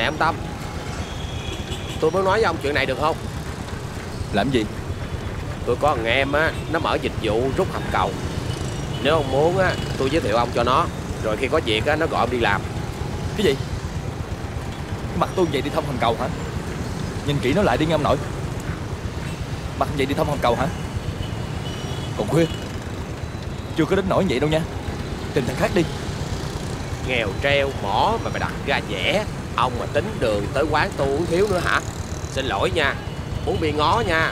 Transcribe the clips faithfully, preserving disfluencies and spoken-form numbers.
Nè ông Tâm, tôi muốn nói với ông chuyện này được không? Làm gì? Tôi có thằng em á, nó mở dịch vụ rút hầm cầu. Nếu ông muốn á, tôi giới thiệu ông cho nó. Rồi khi có việc á, nó gọi ông đi làm. Cái gì? Cái mặt tôi vậy đi thông hầm cầu hả? Nhìn kỹ nó lại đi nghe ông nội. Mặt vậy đi thông hầm cầu hả? Còn khuya, chưa có đến nỗi vậy đâu nha. Tìm thằng khác đi. Nghèo treo mỏ mà mày đặt ra vẻ. Ông mà tính đường tới quán tôi uống thiếu nữa hả? Xin lỗi nha, uống bia ngó nha.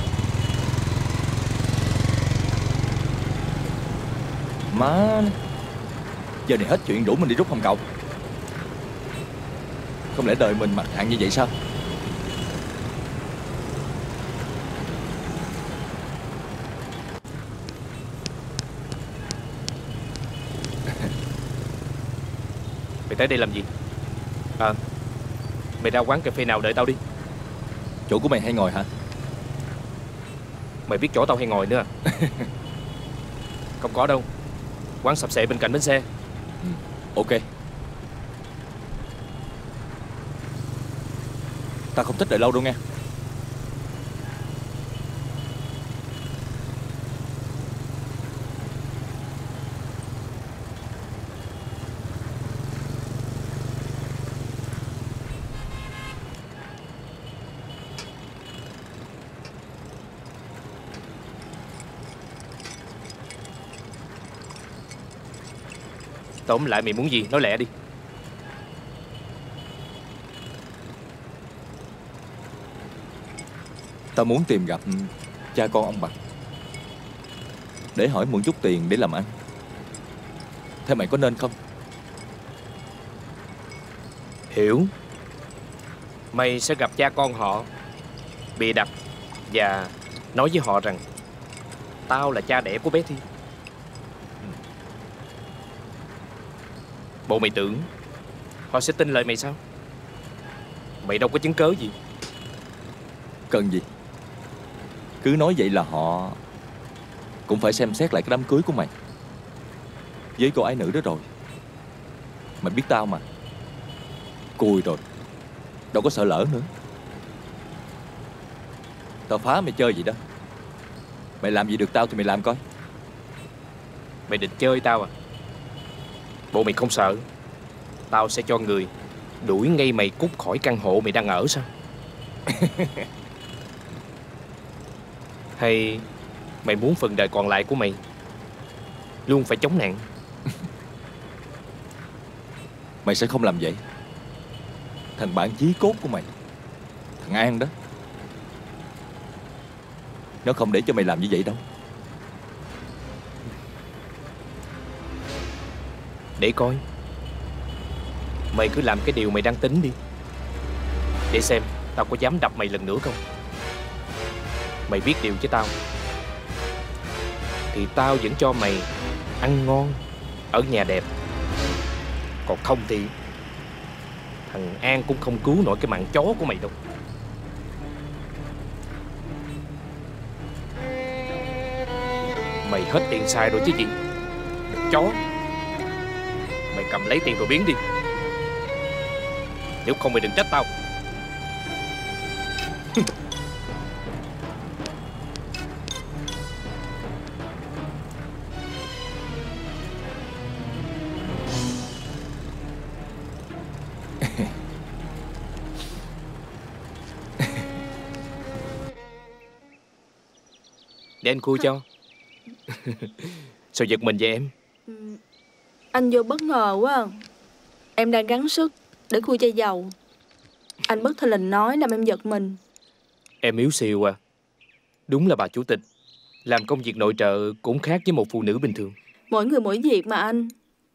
Má, giờ này hết chuyện rủ mình đi rút hầm cầu. Không lẽ đời mình mặt hạng như vậy sao? Mày tới đây làm gì? À, mày ra quán cà phê nào đợi tao đi. Chỗ của mày hay ngồi hả? Mày biết chỗ tao hay ngồi nữa à? Không có đâu. Quán sập xệ bên cạnh bến xe. Ừ, ok. Tao không thích đợi lâu đâu nghe. Tóm lại mày muốn gì? Nói lẹ đi. Tao muốn tìm gặp cha con ông Bạch để hỏi mượn chút tiền để làm ăn. Theo mày có nên không? Hiểu. Mày sẽ gặp cha con họ, bịa đặt và nói với họ rằng tao là cha đẻ của bé Thi. Bộ mày tưởng họ sẽ tin lời mày sao? Mày đâu có chứng cớ gì. Cần gì? Cứ nói vậy là họ cũng phải xem xét lại cái đám cưới của mày với cô ái nữ đó rồi. Mày biết tao mà, cùi rồi, đâu có sợ lỡ nữa. Tao phá mày chơi gì đó. Mày làm gì được tao thì mày làm coi. Mày định chơi tao à? Bộ mày không sợ tao sẽ cho người đuổi ngay mày cút khỏi căn hộ mày đang ở sao? Hay mày muốn phần đời còn lại của mày luôn phải chống nạn? Mày sẽ không làm vậy. Thằng bạn chí cốt của mày, thằng An đó, nó không để cho mày làm như vậy đâu. Để coi. Mày cứ làm cái điều mày đang tính đi, để xem tao có dám đập mày lần nữa không. Mày biết điều với tao thì tao vẫn cho mày ăn ngon, ở nhà đẹp. Còn không thì thằng An cũng không cứu nổi cái mạng chó của mày đâu. Mày hết tiền xài rồi chứ gì. Đừng chó. Mày cầm lấy tiền rồi biến đi. Nếu không mày đừng trách tao. Để anh khui cho. Sao giật mình vậy em? Anh vô bất ngờ quá à. Em đang gắng sức để khui chai dầu. Anh bất thình lình nói làm em giật mình. Em yếu xìu à. Đúng là bà chủ tịch làm công việc nội trợ cũng khác với một phụ nữ bình thường. Mỗi người mỗi việc mà anh.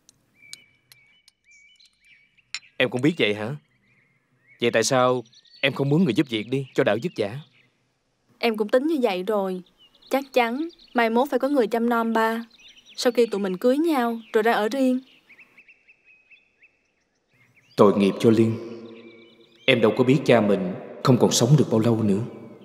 Em cũng biết vậy hả? Vậy tại sao em không muốn người giúp việc đi cho đỡ vất vả? Em cũng tính như vậy rồi. Chắc chắn mai mốt phải có người chăm nom ba sau khi tụi mình cưới nhau rồi ra ở riêng. Tội nghiệp cho Liên. Em đâu có biết cha mình không còn sống được bao lâu nữa.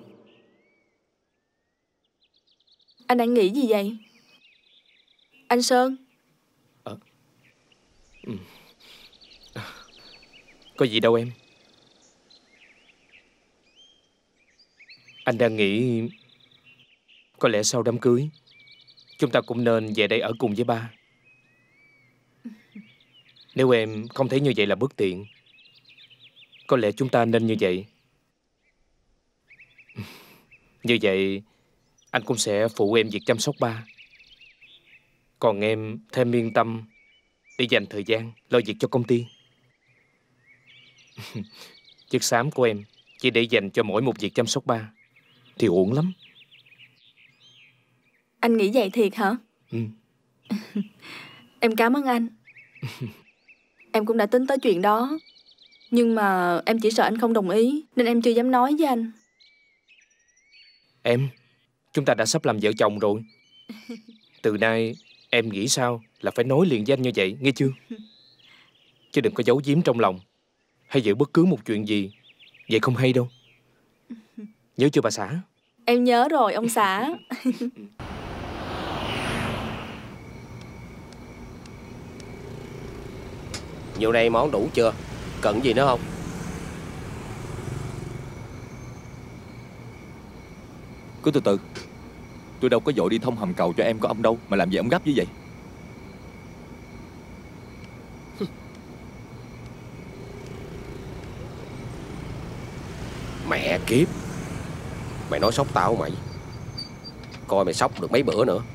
Anh đang nghĩ gì vậy? Anh Sơn? À, ừ. Có gì đâu em. Anh đang nghĩ có lẽ sau đám cưới chúng ta cũng nên về đây ở cùng với ba. Nếu em không thấy như vậy là bất tiện, có lẽ chúng ta nên như vậy. Như vậy anh cũng sẽ phụ em việc chăm sóc ba, còn em thêm yên tâm để dành thời gian lo việc cho công ty. Chiếc xám của em chỉ để dành cho mỗi một việc chăm sóc ba thì uổng lắm. Anh nghĩ vậy thiệt hả? Ừ. Em cảm ơn anh. Em cũng đã tính tới chuyện đó, nhưng mà em chỉ sợ anh không đồng ý, nên em chưa dám nói với anh. Em, chúng ta đã sắp làm vợ chồng rồi. Từ nay em nghĩ sao là phải nói liền với anh như vậy, nghe chưa? Chứ đừng có giấu giếm trong lòng, hay giữ bất cứ một chuyện gì, vậy không hay đâu. Nhớ chưa bà xã? Em nhớ rồi ông xã. Nhiều này món đủ chưa? Cần gì nữa không? Cứ từ từ. Tôi đâu có vội đi thông hầm cầu cho em có ông đâu, mà làm gì ông gấp như vậy? Mẹ kiếp, mày nói sốc tao mày. Coi mày sốc được mấy bữa nữa.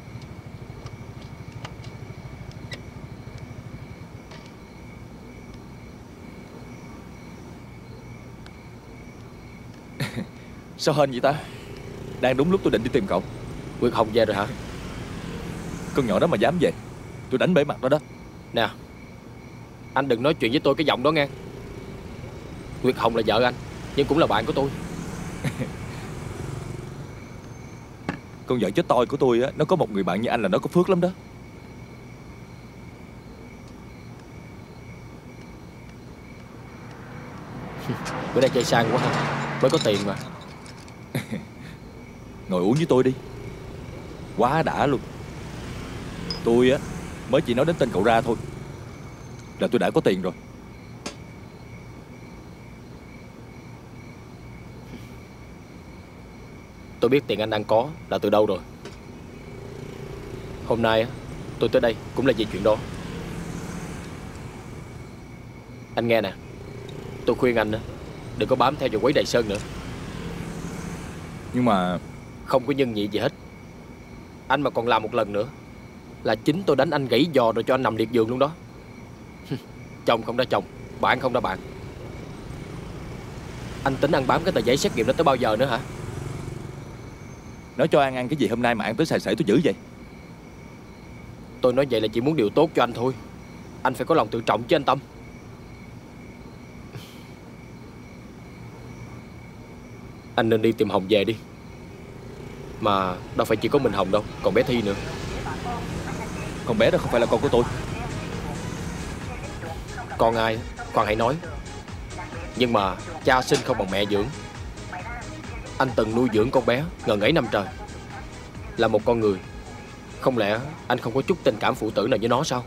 Sao hên vậy ta? Đang đúng lúc tôi định đi tìm cậu. Quyết Hồng về rồi hả? Con nhỏ đó mà dám về, tôi đánh bể mặt nó đó. Nè, anh đừng nói chuyện với tôi cái giọng đó nghe. Nguyệt Hồng là vợ anh, nhưng cũng là bạn của tôi. Con vợ chết toi của tôi á, nó có một người bạn như anh là nó có phước lắm đó. Bữa nay chơi sang quá ha, mới có tiền mà. Ngồi uống với tôi đi. Quá đã luôn. Tôi á mới chỉ nói đến tên cậu ra thôi là tôi đã có tiền rồi. Tôi biết tiền anh đang có là từ đâu rồi. Hôm nay á, tôi tới đây cũng là vì chuyện đó. Anh nghe nè, tôi khuyên anh á, đừng có bám theo vào quấy Đại Sơn nữa. Nhưng mà không có nhân nhị gì hết. Anh mà còn làm một lần nữa là chính tôi đánh anh gãy giò rồi cho anh nằm liệt giường luôn đó. Chồng không đã chồng, bạn không đã bạn. Anh tính ăn bám cái tờ giấy xét nghiệm đó tới bao giờ nữa hả? nói cho An ăn cái gì hôm nay mà An tới xài xể tôi dữ vậy? Tôi nói vậy là chỉ muốn điều tốt cho anh thôi. Anh phải có lòng tự trọng chứ anh Tâm. Anh nên đi tìm Hồng về đi. Mà đâu phải chỉ có mình Hồng đâu, còn bé Thi nữa. Con bé đó không phải là con của tôi. Con ai, con hãy nói. Nhưng mà cha sinh không bằng mẹ dưỡng. Anh từng nuôi dưỡng con bé ngần ấy năm trời. Là một con người, không lẽ anh không có chút tình cảm phụ tử nào với nó sao?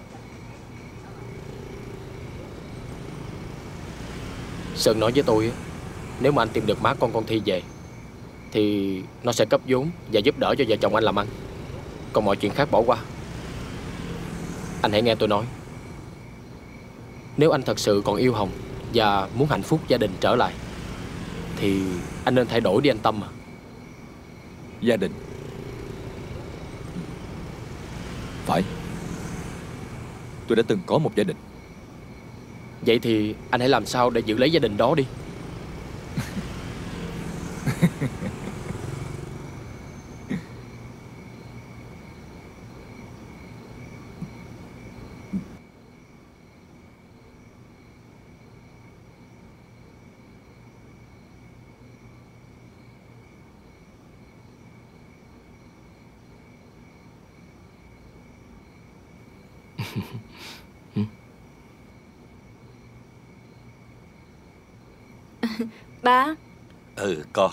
Sơn nói với tôi, nếu mà anh tìm được má con con Thi về thì nó sẽ cấp vốn và giúp đỡ cho vợ chồng anh làm ăn. Còn mọi chuyện khác bỏ qua. Anh hãy nghe tôi nói. Nếu anh thật sự còn yêu Hồng và muốn hạnh phúc gia đình trở lại thì anh nên thay đổi đi anh Tâm à. Gia đình? Phải. Tôi đã từng có một gia đình. Vậy thì anh hãy làm sao để giữ lấy gia đình đó đi. Ba. Ừ con.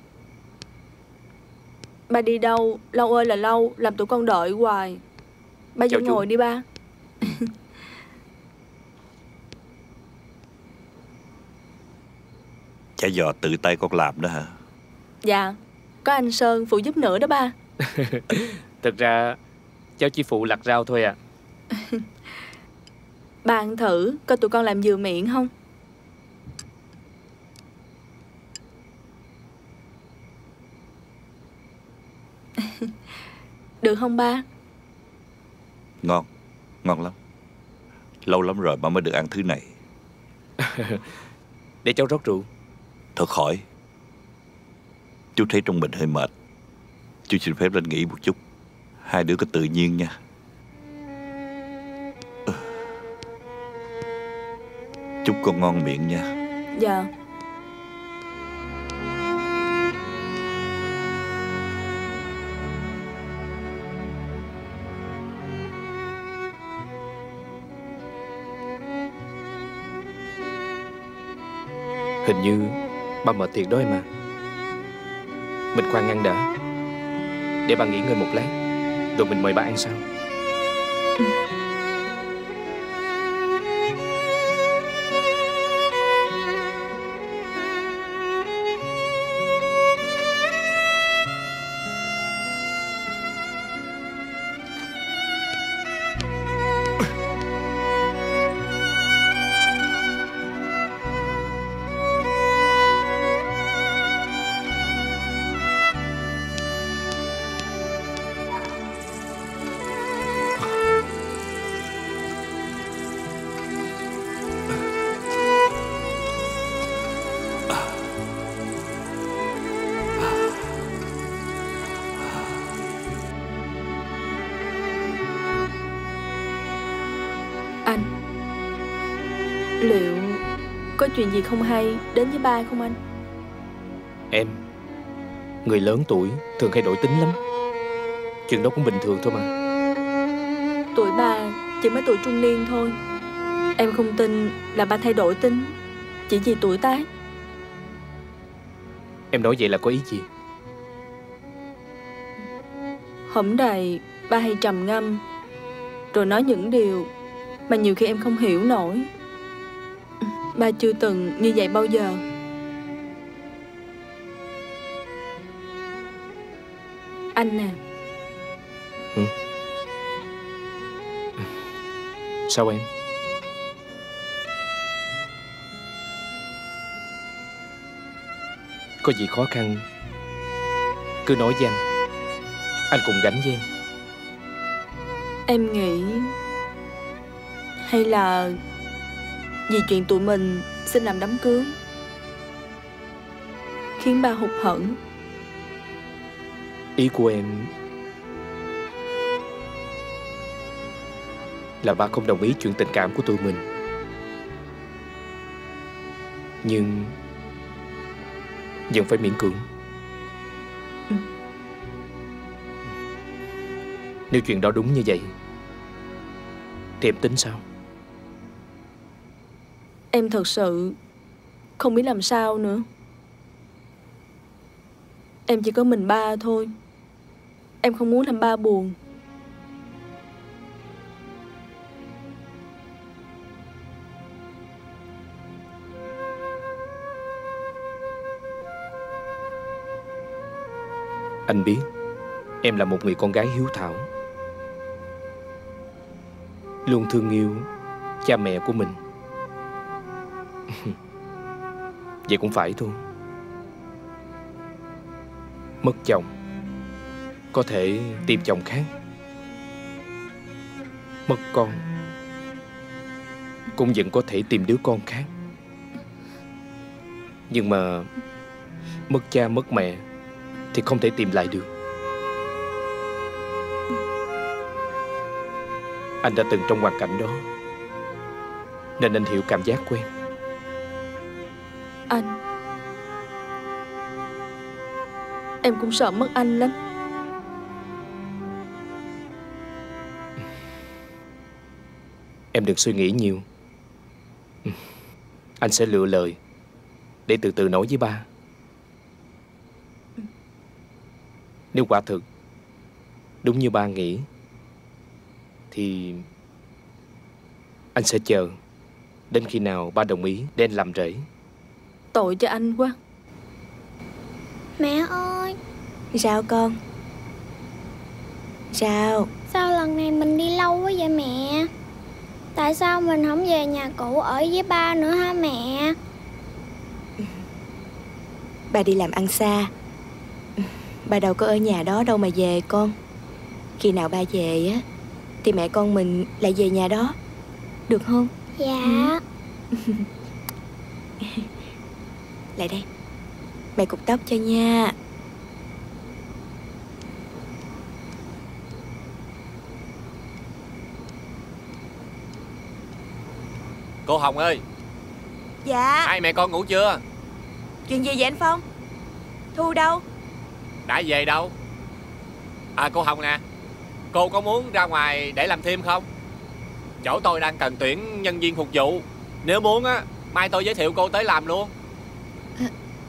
Ba đi đâu? Lâu ơi là lâu, làm tụi con đợi hoài. Ba Chào vô chú. ngồi đi ba. Chả giò tự tay con làm đó hả? Dạ, có anh Sơn phụ giúp nữa đó ba. Thực ra cháu chỉ phụ lặt rau thôi à. Ba ăn thử coi tụi con làm vừa miệng không. Được không ba? Ngon, ngon lắm. Lâu lắm rồi mà mới được ăn thứ này. Để cháu rót rượu. Thôi khỏi. Chú thấy trong mình hơi mệt. Chú xin phép lên nghỉ một chút. Hai đứa có tự nhiên nha. Chúc con ngon miệng nha. Dạ. Hình như ba mệt thiệt đó em à. Mình khoan ăn đã, để ba nghỉ ngơi một lát, rồi mình mời ba ăn sau. Ừ. Anh, liệu có chuyện gì không hay đến với ba không anh? Em, người lớn tuổi thường hay đổi tính lắm. Chuyện đó cũng bình thường thôi mà. Tuổi ba chỉ mới tuổi trung niên thôi. Em không tin là ba thay đổi tính chỉ vì tuổi tác. Em nói vậy là có ý gì? Hổm đầy ba hay trầm ngâm, rồi nói những điều mà nhiều khi em không hiểu nổi. Ba chưa từng như vậy bao giờ. Anh nè. Ừ? Sao em? Có gì khó khăn cứ nói với anh, anh cùng gánh với em. Em nghĩ hay là vì chuyện tụi mình xin làm đám cưới khiến ba hụt hẫng. Ý của em là ba không đồng ý chuyện tình cảm của tụi mình. Nhưng vẫn phải miễn cưỡng. Ừ. Nếu chuyện đó đúng như vậy thì em tính sao? Em thật sự không biết làm sao nữa. Em chỉ có mình ba thôi. Em không muốn làm ba buồn. Anh biết em là một người con gái hiếu thảo, luôn thương yêu cha mẹ của mình. Vậy cũng phải thôi. Mất chồng có thể tìm chồng khác, mất con cũng vẫn có thể tìm đứa con khác. Nhưng mà mất cha mất mẹ thì không thể tìm lại được. Anh đã từng trong hoàn cảnh đó, nên anh hiểu cảm giác của em. Anh, em cũng sợ mất anh lắm. Em đừng suy nghĩ nhiều. Anh sẽ lựa lời để từ từ nói với ba. Nếu quả thực đúng như ba nghĩ thì anh sẽ chờ đến khi nào ba đồng ý để anh làm rể. Tội cho anh quá. Mẹ ơi. Sao con? Sao? Sao lần này mình đi lâu quá vậy mẹ? Tại sao mình không về nhà cũ ở với ba nữa hả mẹ? Ba đi làm ăn xa, ba đâu có ở nhà đó đâu mà về con. Khi nào ba về á thì mẹ con mình lại về nhà đó, được không? Dạ. Ừ. Lại đây, mẹ cột tóc cho nha. Cô Hồng ơi. Dạ. Hai mẹ con ngủ chưa? Chuyện gì vậy anh Phong? Thu đâu? Đã về đâu? À cô Hồng nè, cô có muốn ra ngoài để làm thêm không? Chỗ tôi đang cần tuyển nhân viên phục vụ. Nếu muốn á, mai tôi giới thiệu cô tới làm luôn. À...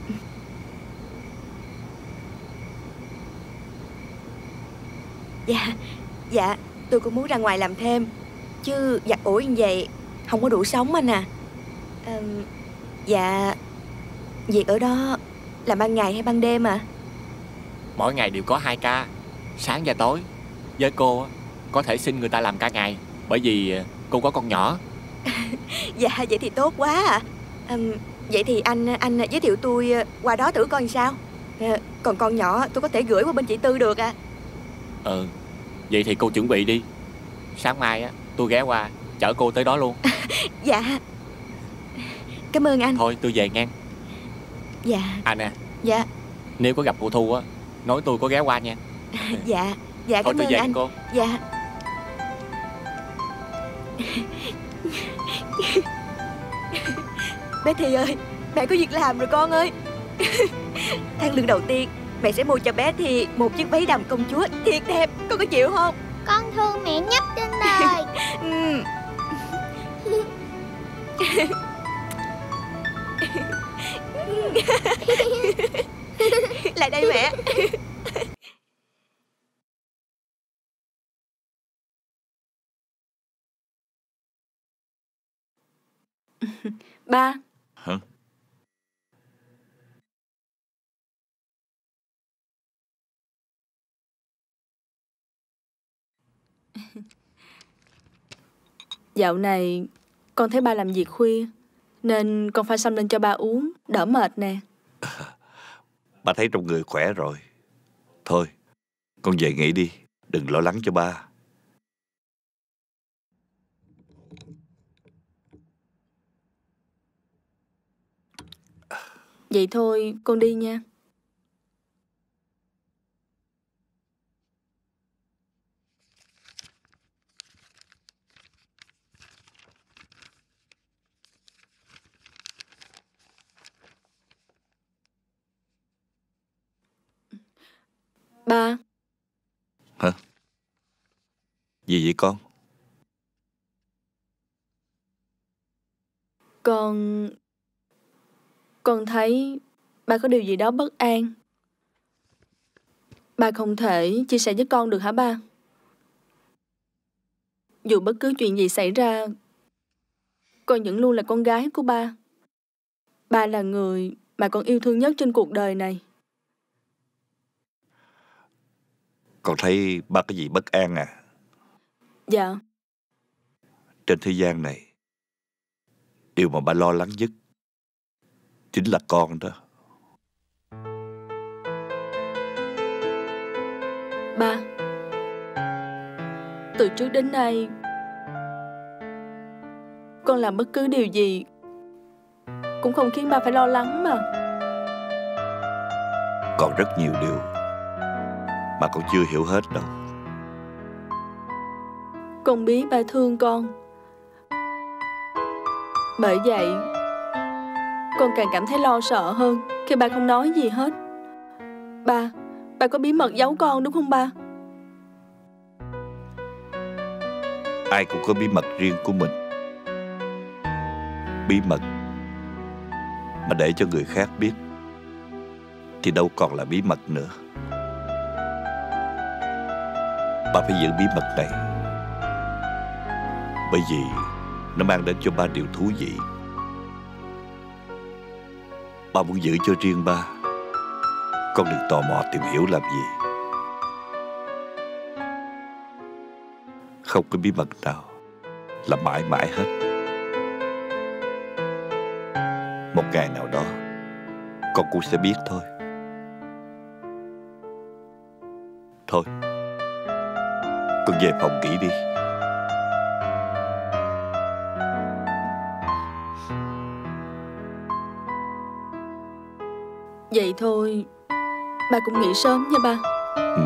Dạ, dạ, tôi cũng muốn ra ngoài làm thêm. Chứ giặt ủi như vậy không có đủ sống anh à. à Dạ, việc ở đó là ban ngày hay ban đêm à? Mỗi ngày đều có hai ca, sáng và tối. Với cô có thể xin người ta làm ca ngày, bởi vì cô có con nhỏ. Dạ, vậy thì tốt quá à. à Vậy thì anh anh giới thiệu tôi qua đó thử coi sao. à, Còn con nhỏ tôi có thể gửi qua bên chị Tư được à? Ừ, vậy thì cô chuẩn bị đi. Sáng mai á tôi ghé qua chở cô tới đó luôn. Dạ, cảm ơn anh. Thôi tôi về ngang. Dạ. À nè. Dạ. Nếu có gặp cô Thu á, nói tôi có ghé qua nha. Dạ. Dạ thôi cảm tôi ơn về anh. Cô. Dạ. Bé Thi ơi, mẹ có việc làm rồi con ơi. Tháng lương đầu tiên mẹ sẽ mua cho bé Thi một chiếc váy đầm công chúa thiệt đẹp. Con có chịu không? Con thương mẹ nhất trên đời. Ừ. Lại đây mẹ. Ba. Hả? Dạo này con thấy ba làm việc khuya, nên con pha sâm lên cho ba uống, đỡ mệt nè. Ba thấy trong người khỏe rồi. Thôi, con về nghỉ đi, đừng lo lắng cho ba. Vậy thôi, con đi nha. Ba. Hả? Gì vậy con? Con... Con thấy ba có điều gì đó bất an. Ba không thể chia sẻ với con được hả ba? Dù bất cứ chuyện gì xảy ra, con vẫn luôn là con gái của ba. Ba là người mà con yêu thương nhất trên cuộc đời này. Con thấy ba có gì bất an à? Dạ. Trên thế gian này, điều mà ba lo lắng nhất chính là con đó. Ba, từ trước đến nay con làm bất cứ điều gì cũng không khiến ba phải lo lắng mà. Còn rất nhiều điều mà con chưa hiểu hết đâu. Con biết ba thương con. Bởi vậy con càng cảm thấy lo sợ hơn khi ba không nói gì hết. Ba, ba có bí mật giấu con đúng không ba? Ai cũng có bí mật riêng của mình. Bí mật mà để cho người khác biết thì đâu còn là bí mật nữa. Ba phải giữ bí mật này, bởi vì nó mang đến cho ba điều thú vị. Ba muốn giữ cho riêng ba, Con đừng tò mò tìm hiểu làm gì. Không có bí mật nào là mãi mãi hết. Một ngày nào đó con cũng sẽ biết thôi. Thôi, con về phòng nghỉ đi. Vậy thôi, ba cũng nghỉ sớm nha ba. Ừ.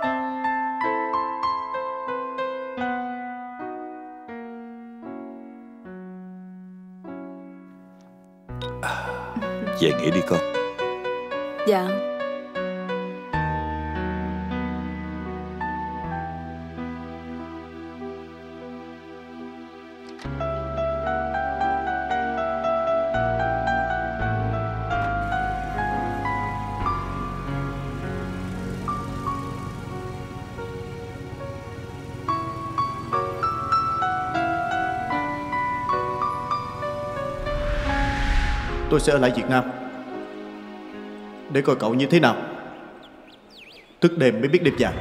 Về nghỉ đi con. Dạ. Tôi sẽ ở lại Việt Nam để coi cậu như thế nào. Thức đêm mới biết đêm dài.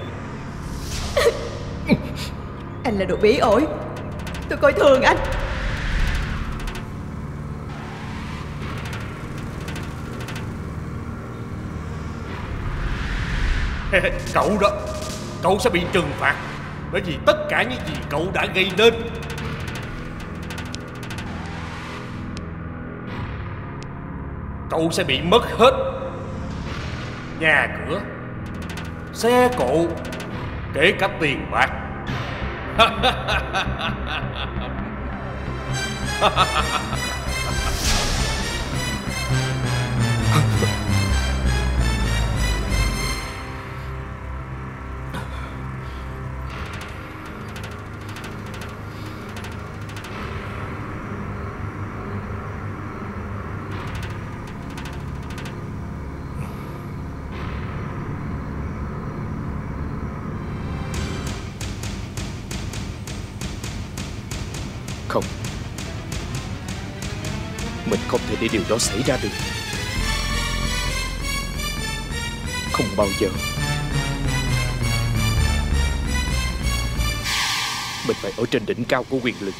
Anh là đồ bí ổi. Tôi coi thường anh. Cậu đó, cậu sẽ bị trừng phạt bởi vì tất cả những gì cậu đã gây nên. Cậu sẽ bị mất hết nhà cửa, xe cộ, kể cả tiền bạc. Không, mình không thể để điều đó xảy ra được. Không bao giờ. Mình phải ở trên đỉnh cao của quyền lực.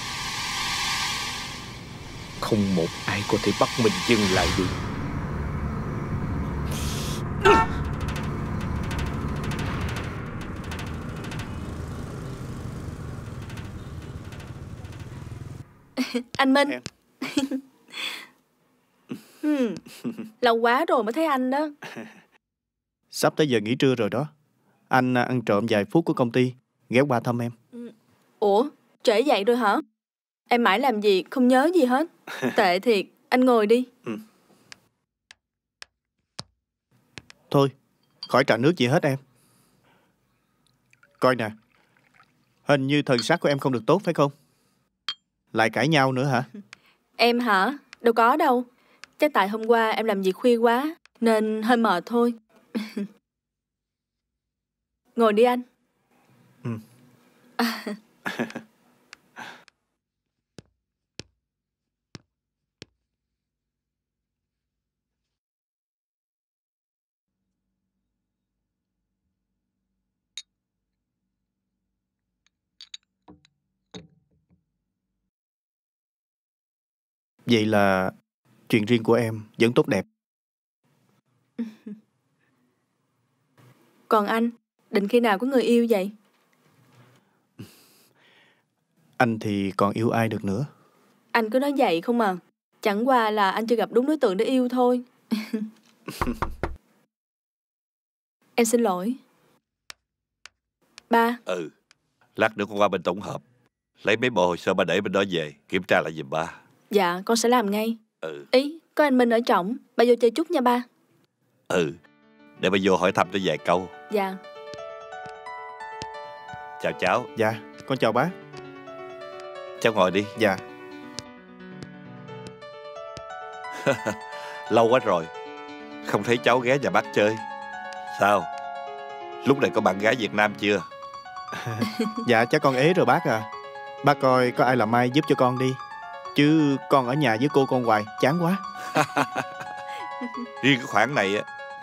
Không một ai có thể bắt mình dừng lại được. Anh Minh. hmm, Lâu quá rồi mới thấy anh đó. Sắp tới giờ nghỉ trưa rồi đó. Anh ăn trộm vài phút của công ty, ghé qua thăm em. Ủa, trễ vậy rồi hả? Em mãi làm gì không nhớ gì hết. Tệ thiệt, anh ngồi đi. Ừ. Thôi, khỏi trà nước gì hết em. Coi nè, hình như thần sắc của em không được tốt phải không? Lại cãi nhau nữa hả? Em hả? Đâu có đâu. Chắc tại hôm qua em làm việc khuya quá nên hơi mệt thôi. Ngồi đi anh. Ừ. À. Vậy là chuyện riêng của em vẫn tốt đẹp. Còn anh, định khi nào có người yêu vậy? Anh thì còn yêu ai được nữa. Anh cứ nói vậy không à. Chẳng qua là anh chưa gặp đúng đối tượng để yêu thôi. Em xin lỗi. Ba. Ừ, lát nữa con qua bên tổng hợp lấy mấy bộ hồ sơ ba để bên đó về kiểm tra lại giùm ba. Dạ, con sẽ làm ngay. Ừ. Ý, có anh Minh ở trỏng, ba vô chơi chút nha ba. Ừ, để ba vô hỏi thăm nó vài câu. Dạ. Chào cháu. Dạ, con chào bác. Cháu ngồi đi. Dạ. Lâu quá rồi không thấy cháu ghé nhà bác chơi. Sao, lúc này có bạn gái Việt Nam chưa? Dạ chắc con ế rồi bác à. Bác coi có ai làm mai giúp cho con đi, chứ con ở nhà với cô con hoài chán quá. Riêng cái khoản này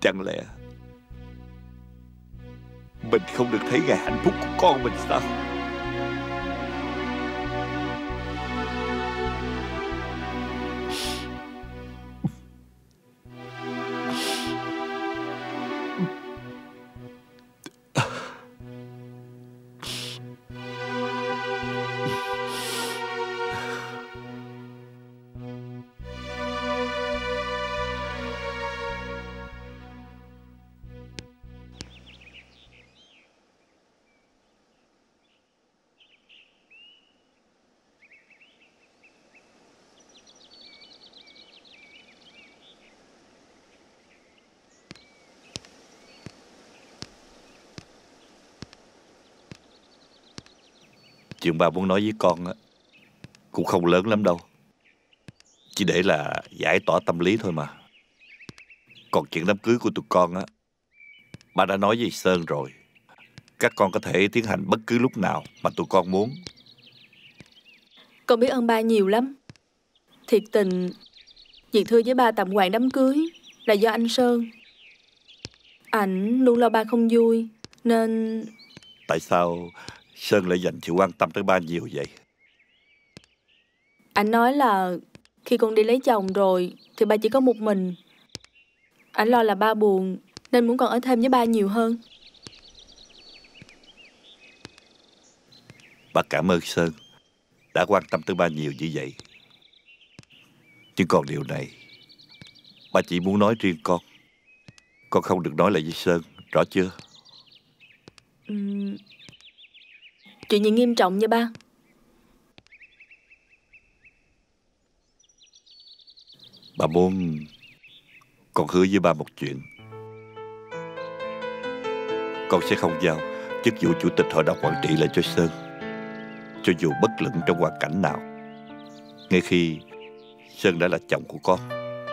Chẳng lẽ mình không được thấy ngày hạnh phúc của con mình sao? Chuyện ba muốn nói với con á cũng không lớn lắm đâu, chỉ để là giải tỏa tâm lý thôi mà. Còn chuyện đám cưới của tụi con á, ba đã nói với Sơn rồi, các con có thể tiến hành bất cứ lúc nào mà tụi con muốn. Con biết ơn ba nhiều lắm. Thiệt tình, việc thưa với ba tạm hoãn đám cưới là do anh Sơn. Ảnh luôn lo ba không vui, nên... Tại sao Sơn lại dành sự quan tâm tới ba nhiều vậy? Ảnh nói là khi con đi lấy chồng rồi thì ba chỉ có một mình. Ảnh lo là ba buồn nên muốn con ở thêm với ba nhiều hơn. Ba cảm ơn Sơn đã quan tâm tới ba nhiều như vậy. Nhưng còn điều này, ba chỉ muốn nói riêng con. Con không được nói lại với Sơn, rõ chưa? Uhm... Chuyện gì nghiêm trọng vậy ba? Ba muốn con hứa với ba một chuyện. Con sẽ không giao chức vụ chủ tịch hội đồng quản trị lại cho Sơn, cho dù bất luận trong hoàn cảnh nào, ngay khi Sơn đã là chồng của con.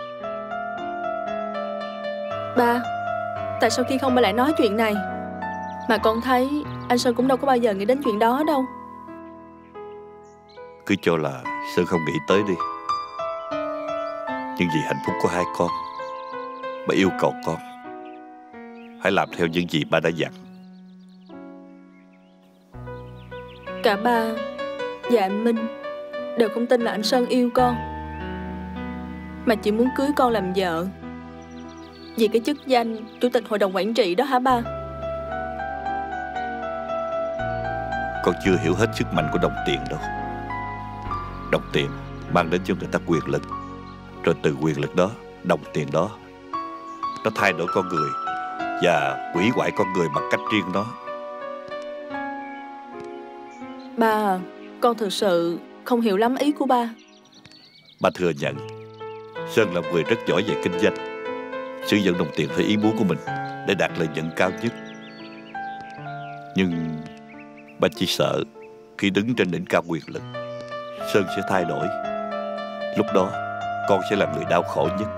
Ba, tại sao khi không ba lại nói chuyện này? Mà con thấy anh Sơn cũng đâu có bao giờ nghĩ đến chuyện đó đâu. Cứ cho là Sơn không nghĩ tới đi. Nhưng vì hạnh phúc của hai con, ba yêu cầu con hãy làm theo những gì ba đã dặn. Cả ba và anh Minh đều không tin là anh Sơn yêu con, mà chỉ muốn cưới con làm vợ vì cái chức danh chủ tịch hội đồng quản trị đó hả ba? Con chưa hiểu hết sức mạnh của đồng tiền đâu. Đồng tiền mang đến cho người ta quyền lực, rồi từ quyền lực đó, đồng tiền đó, nó thay đổi con người và hủy hoại con người bằng cách riêng nó. Ba à, con thực sự không hiểu lắm ý của ba. Ba thừa nhận Sơn là người rất giỏi về kinh doanh, sử dụng đồng tiền theo ý muốn của mình để đạt lợi nhuận cao nhất. Nhưng ba chỉ sợ khi đứng trên đỉnh cao quyền lực, Sơn sẽ thay đổi. Lúc đó con sẽ là người đau khổ nhất.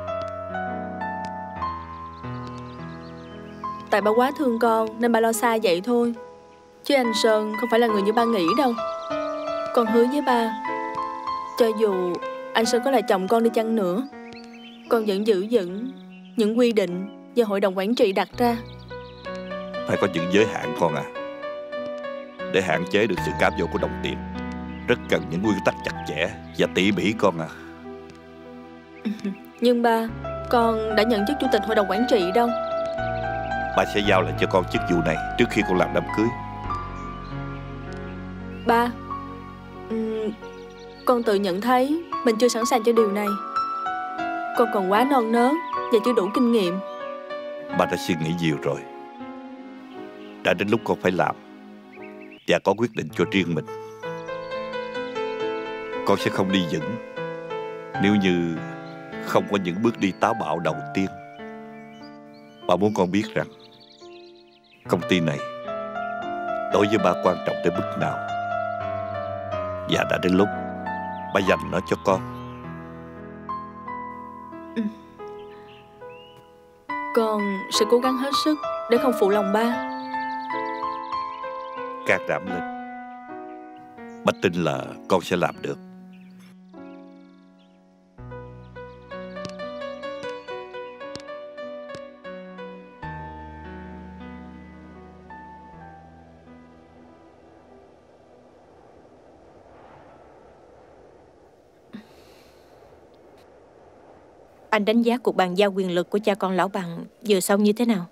Tại ba quá thương con nên ba lo xa vậy thôi. Chứ anh Sơn không phải là người như ba nghĩ đâu. Con hứa với ba, cho dù anh Sơn có là chồng con đi chăng nữa, con vẫn giữ vững những quy định do hội đồng quản trị đặt ra. Phải có những giới hạn con à. Để hạn chế được sự cám dỗ của đồng tiền, rất cần những nguyên tắc chặt chẽ và tỉ mỉ con à. Nhưng ba, con đã nhận chức chủ tịch hội đồng quản trị đâu. Ba sẽ giao lại cho con chức vụ này trước khi con làm đám cưới. Ba, um, con tự nhận thấy mình chưa sẵn sàng cho điều này. Con còn quá non nớt và chưa đủ kinh nghiệm. Ba đã suy nghĩ nhiều rồi. Đã đến lúc con phải làm và có quyết định cho riêng mình. Con sẽ không đi vững nếu như không có những bước đi táo bạo đầu tiên. Ba muốn con biết rằng công ty này đối với ba quan trọng đến mức nào, và đã đến lúc ba dành nó cho con. Ừ. Con sẽ cố gắng hết sức để không phụ lòng ba. Can đảm lên. Ba tin là con sẽ làm được. Anh đánh giá cuộc bàn giao quyền lực của cha con lão Bằng vừa xong như thế nào?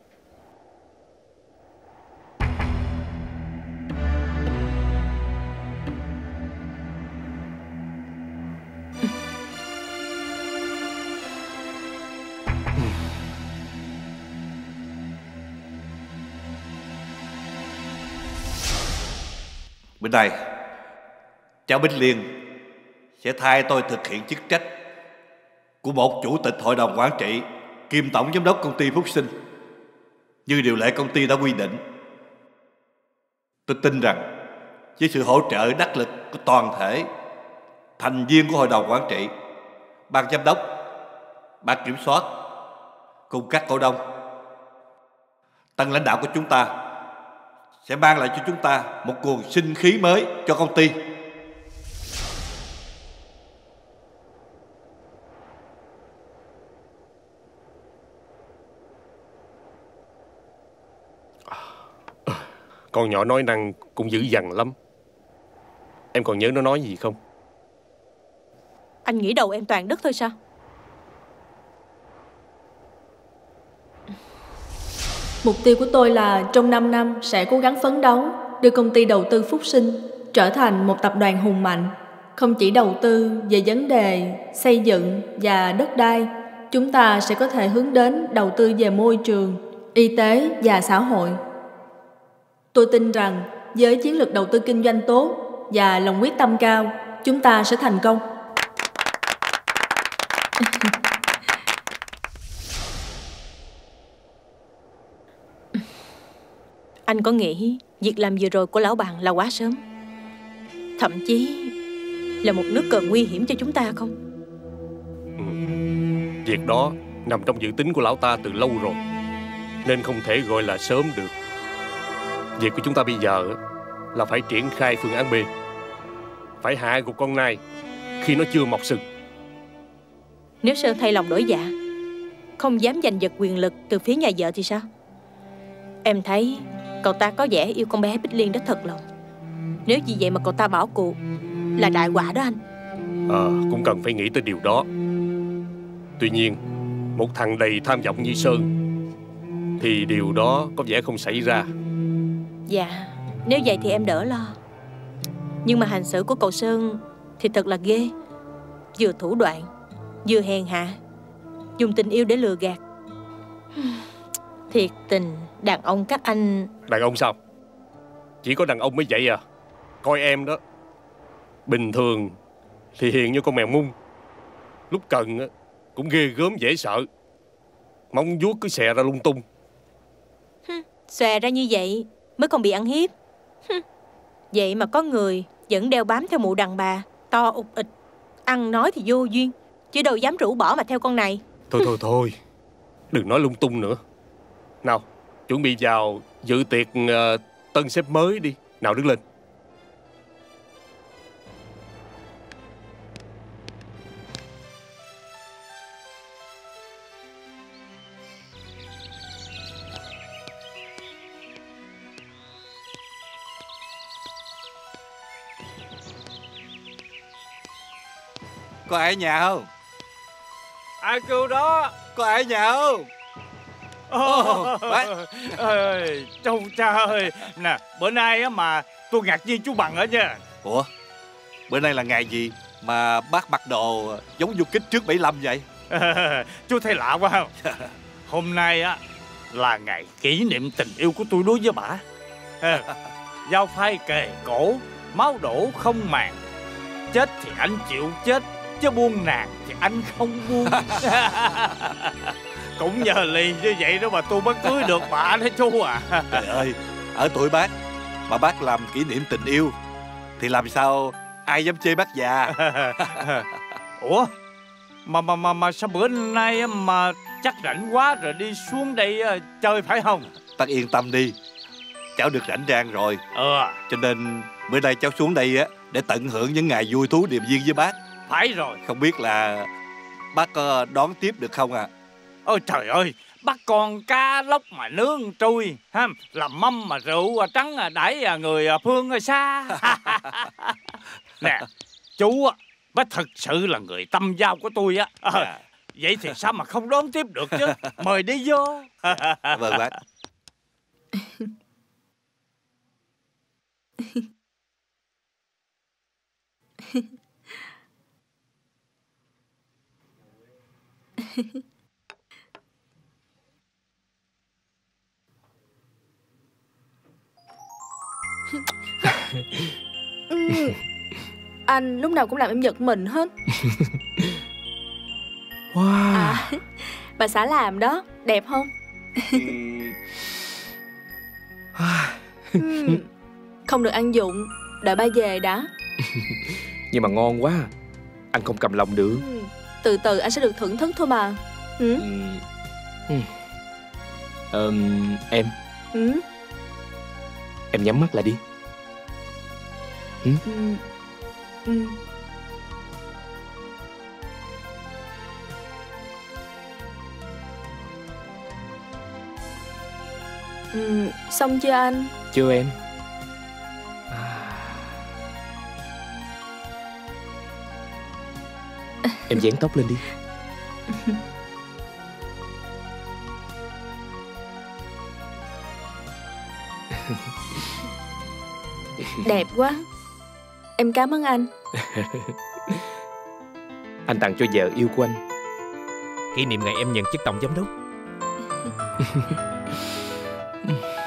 Bên này, cháu Bích Liên sẽ thay tôi thực hiện chức trách của một chủ tịch hội đồng quản trị kiêm tổng giám đốc công ty Phúc Sinh như điều lệ công ty đã quy định. Tôi tin rằng với sự hỗ trợ đắc lực của toàn thể thành viên của hội đồng quản trị, ban giám đốc, ban kiểm soát cùng các cổ đông, tân lãnh đạo của chúng ta sẽ mang lại cho chúng ta một nguồn sinh khí mới cho công ty. Con nhỏ nói năng cũng dữ dằn lắm. Em còn nhớ nó nói gì không? Anh nghĩ đầu em toàn đất thôi sao? Mục tiêu của tôi là trong năm năm sẽ cố gắng phấn đấu đưa công ty đầu tư Phúc Sinh trở thành một tập đoàn hùng mạnh. Không chỉ đầu tư về vấn đề xây dựng và đất đai, chúng ta sẽ có thể hướng đến đầu tư về môi trường, y tế và xã hội. Tôi tin rằng với chiến lược đầu tư kinh doanh tốt và lòng quyết tâm cao, chúng ta sẽ thành công. Anh có nghĩ việc làm vừa rồi của lão Bằng là quá sớm, thậm chí là một nước cờ nguy hiểm cho chúng ta không? Ừ. Việc đó nằm trong dự tính của lão ta từ lâu rồi, nên không thể gọi là sớm được. Việc của chúng ta bây giờ là phải triển khai phương án B, phải hạ gục con nai khi nó chưa mọc sừng. Nếu Sơn thay lòng đổi dạ, không dám giành giật quyền lực từ phía nhà vợ thì sao? Em thấy cậu ta có vẻ yêu con bé Bích Liên rất thật lòng. Nếu vì vậy mà cậu ta bỏ cuộc là đại họa đó anh. Ờ, à, cũng cần phải nghĩ tới điều đó. Tuy nhiên, một thằng đầy tham vọng như Sơn thì điều đó có vẻ không xảy ra. Dạ, nếu vậy thì em đỡ lo. Nhưng mà hành xử của cậu Sơn thì thật là ghê. Vừa thủ đoạn, vừa hèn hạ, dùng tình yêu để lừa gạt. Thiệt tình, đàn ông các anh... Đàn ông sao? Chỉ có đàn ông mới vậy à? Coi em đó, bình thường thì hiền như con mèo mung, lúc cần cũng ghê gớm dễ sợ, móng vuốt cứ xè ra lung tung. Xòe ra như vậy mới còn bị ăn hiếp. Vậy mà có người vẫn đeo bám theo mụ đàn bà to ụt ịch, ăn nói thì vô duyên, chứ đâu dám rũ bỏ mà theo con này. Thôi thôi thôi, đừng nói lung tung nữa. Nào, chuẩn bị vào dự tiệc uh, tân sếp mới đi. Nào, đứng lên. Có ai ở nhà không? Ai kêu đó? Có ai ở nhà không? Oh, ơi, Châu cha ơi. Nè, bữa nay á mà tôi ngạc nhiên chú Bằng ở nha. Ủa, bữa nay là ngày gì mà bác mặc đồ giống du kích trước bảy mươi lăm vậy? Chú thấy lạ quá không? Hôm nay á là ngày kỷ niệm tình yêu của tôi đối với bả. Dao phai kề cổ, máu đổ không màng. Chết thì anh chịu chết, chứ buông nàng thì anh không buông. Cũng nhờ lì như vậy đó mà tôi mới cưới được bà đó chú à. Trời ơi, ở tuổi bác mà bác làm kỷ niệm tình yêu thì làm sao ai dám chê bác già. Ủa, mà mà mà mà sao bữa nay mà chắc rảnh quá rồi đi xuống đây chơi phải không? Bác yên tâm đi, cháu được rảnh rang rồi. Ờ. Cho nên bữa nay cháu xuống đây á để tận hưởng những ngày vui thú điềm viên với bác. Phải rồi. Không biết là bác có đón tiếp được không à? Ôi trời ơi, bắt con cá lóc mà nướng trui ha, làm mâm mà rượu trắng đãi người phương xa. Nè, chú á, bác thật sự là người tâm giao của tôi á. À, Vậy thì sao mà không đón tiếp được chứ. Mời đi vô. Vâng bác. Ừ. Anh lúc nào cũng làm em giật mình hết. Wow. À, bà xã làm đó. Đẹp không? Ừ. Không được ăn dụng. Đợi ba về đã. Nhưng mà ngon quá. Anh không cầm lòng được. Ừ. Từ từ anh sẽ được thưởng thức thôi mà. Ừ. Ừ. Ừm, em Ừ. Em nhắm mắt lại đi. Ừ. Ừ. Ừ. Ừ. Xong chưa anh? Chưa em. Em dán tóc lên đi. Đẹp quá. Em cảm ơn anh. Anh tặng cho vợ yêu của anh. Kỷ niệm ngày em nhận chức tổng giám đốc.